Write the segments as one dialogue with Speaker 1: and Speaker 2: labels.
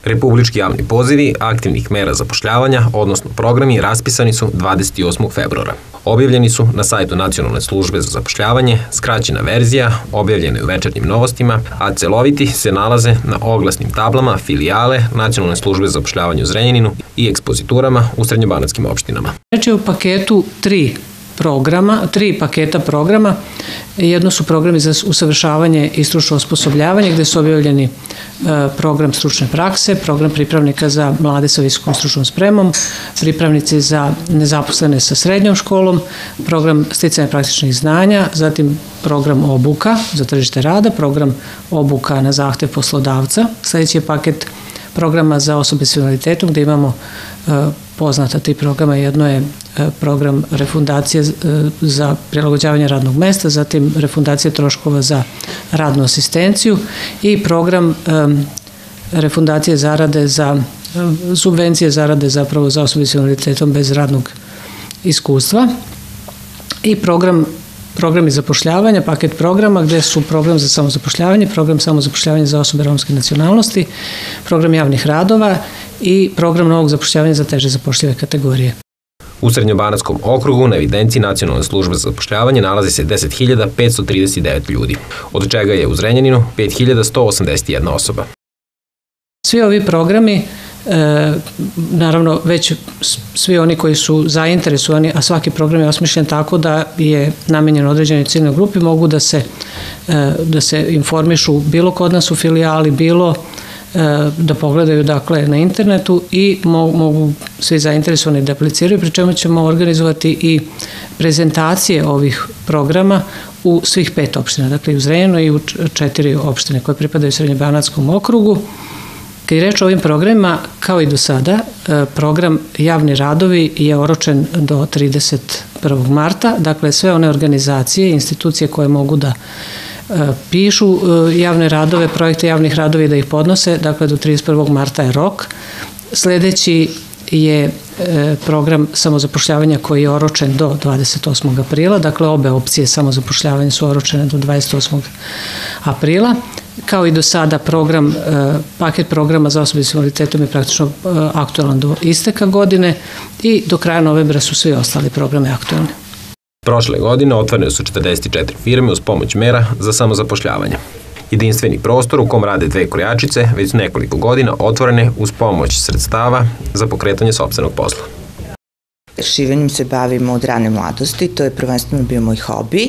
Speaker 1: Republički javni pozivi aktivnih mera zapošljavanja, odnosno programi, raspisani su 28. februara. Objavljeni su na sajtu Nacionalne službe za zapošljavanje, skraćena verzija, objavljena je u Večernjim novostima, a celoviti se nalaze na oglasnim tablama filijale Nacionalne službe za zapošljavanje u Zrenjaninu i ekspoziturama u srednjobanatskim opštinama.
Speaker 2: Reč je u paketu tri paketa programa. Jedno su programi za usavršavanje i stručno osposobljavanje, gde su objavljeni program stručne prakse, program pripravnika za mlade sa visokom stručnom spremom, pripravnici za nezaposlene sa srednjom školom, program sticanja praktičnih znanja, zatim program obuka za tržište rada, program obuka na zahtev poslodavca. Sledeći je paket programa za osobe s invaliditetom, gde imamo poznata tri programa. Jedno je program refundacije za prilagođavanje radnog mesta, zatim refundacije troškova za radnu asistenciju i program refundacije zarade za subvencije zarade zapravo za osobe s invaliditetom bez radnog iskustva i programi zapošljavanja, paket programa gde su program za samozapošljavanje, program samozapošljavanja za osobe romske nacionalnosti, program javnih radova i program novog zapošljavanja za teže zapošljive kategorije.
Speaker 1: U Srednjobanatskom okrugu na evidenciji Nacionalne službe za zapošljavanje nalazi se 10.539 ljudi, od čega je u Zrenjaninu 5.181 osoba.
Speaker 2: Svi ovi programi, naravno već svi oni koji su zainteresovani, a svaki program je osmišljen tako da je namenjen određenoj ciljnoj grupi, mogu da se informišu bilo kod nas u filijali, bilo da pogledaju dakle na internetu i mogu svi zainteresovani da apliciraju, pri čemu ćemo organizovati i prezentacije ovih programa u svih 5 opština, dakle i u Zrenjaninu i u 4 opštine koje pripadaju Srednjobanatskom okrugu. Kad je reč o ovim programima, kao i do sada, program javni radovi je oročen do 31. marta, dakle sve one organizacije i institucije koje mogu da pišu javne radove, projekte javnih radova i da ih podnose, dakle do 31. marta je rok. Sledeći je program samozapošljavanja koji je oročen do 28. aprila, dakle obe opcije samozapošljavanja su oročene do 28. aprila. Kao i do sada paket programa za osobe s invaliditetom je praktično aktualan do isteka godine i do kraja novembra su svi ostali programe aktualni.
Speaker 1: Prošle godine otvorene su 44 firme uz pomoć mera za samozapošljavanje. Jedinstveni prostor u kom rade 2 krojačice već nekoliko godina otvorene uz pomoć sredstava za pokretanje sopstvenog posla.
Speaker 3: Šivenjem se bavimo od rane mladosti, to je prvenstveno bio moj hobi,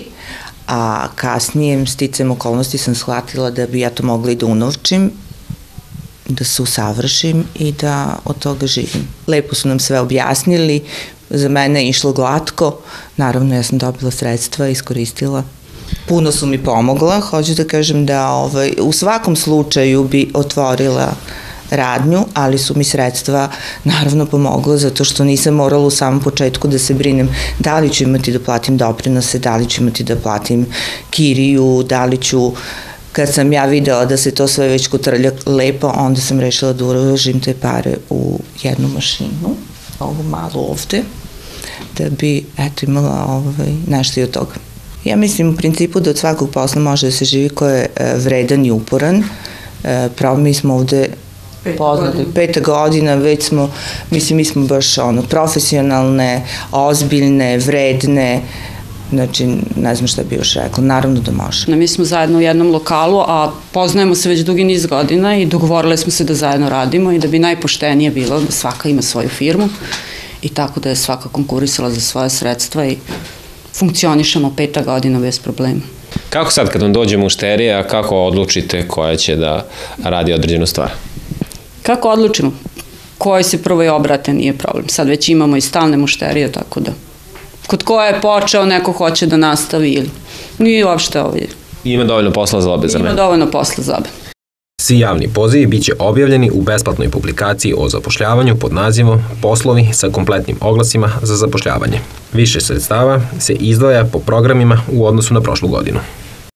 Speaker 3: a kasnije sticajem okolnosti sam shvatila da bi ja to mogla i da unovčim, da se usavršim i da od toga živim. Lepo su nam sve objasnili, za mene je išlo glatko, naravno ja sam dobila sredstva, iskoristila. Puno su mi pomogla, hoću da kažem da u svakom slučaju bi otvorila radnju, ali su mi sredstva naravno pomogla zato što nisam morala u samom početku da se brinem da li ću imati da platim doprinose, da li ću imati da platim kiriju, da li ću, kad sam ja videla da se to sve već kotrlja lepo, onda sam rešila da uložim te pare u jednu mašinu, ovu malu ovde, da bi imala nešto i od toga. Ja mislim u principu da od svakog posla može da se živi ko je vredan i uporan. Mi smo ovde poznati 5 godina, već smo, mislim, mi smo baš profesionalne, ozbiljne, vredne, znači ne znam šta bi još rekla, naravno da može.
Speaker 4: Mi smo zajedno u jednom lokalu, a poznajemo se već dugi niz godina i dogovorili smo se da zajedno radimo i da bi najpoštenije bilo da svaka ima svoju firmu i tako da je svaka konkurisala za svoje sredstva i funkcionišemo 5 godina bez problema.
Speaker 1: Kako sad kad vam dođe mušterija, kako odlučite koja će da radi određenu stvar?
Speaker 4: Kako odlučimo? Koji se prvo i obrate, nije problem. Sad već imamo i stalne mušterije, tako da kod koja je počeo, neko hoće da nastavi ili nije uopšte ovdje.
Speaker 1: Ima dovoljno posla za obe, zar ne?
Speaker 4: Ima dovoljno posla za obe.
Speaker 1: Svi javni pozivi biće objavljeni u besplatnoj publikaciji o zapošljavanju pod nazivom Poslovi sa kompletnim oglasima za zapošljavanje. Više sredstava se izdvaja po programima u odnosu na prošlu godinu.